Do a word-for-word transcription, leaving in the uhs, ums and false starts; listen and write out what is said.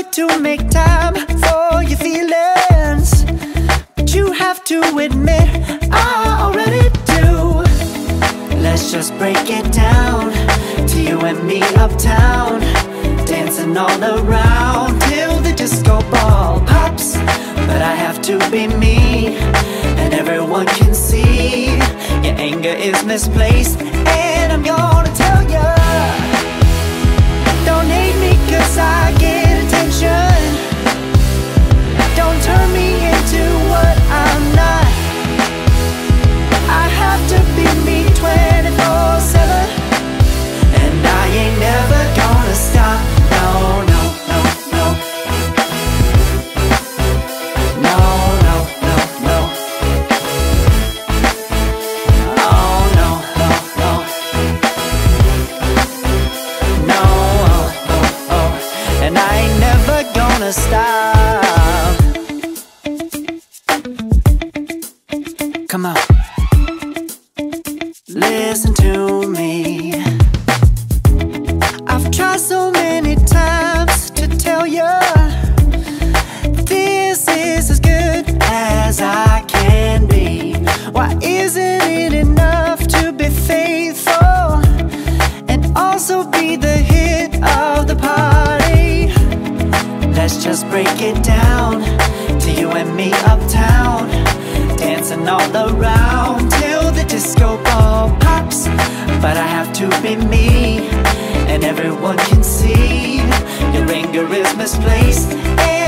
try to make time for your feelings, but you have to admit I already do. Let's just break it down to you and me uptown, dancing all around till the disco ball pops. But I have to be me, and everyone can see your anger is misplaced. And I'm gonna tell ya, don't hate me cause I get attention. Don't turn me into what I'm not. I have to be me twenty-four seven, and I ain't never gonna stop. No, no, no, no. No, no, no, no. Oh, no, no, no. No, oh, oh, oh. And I ain't never gonna stop. Come on, listen to me. I've tried so many times to tell you this is as good as I can be. Why isn't it enough to be faithful and also be the hit of the party? Let's just break it down to you and me uptown, dancing all around till the disco ball pops. But I have to be me, and everyone can see your anger is misplaced. And